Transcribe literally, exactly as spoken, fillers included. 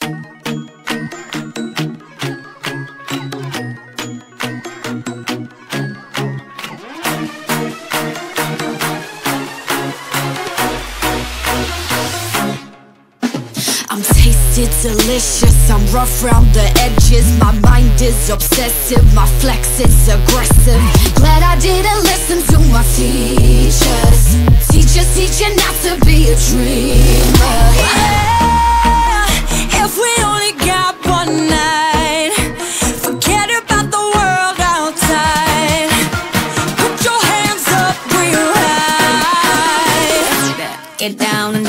I'm tasted delicious, I'm rough round the edges. My mind is obsessive, my flex is aggressive. Glad I didn't listen to my teachers. Teachers teaching not to be a dreamer. Yeah, if we only got one night, forget about the world outside. Put your hands up real high. Get down.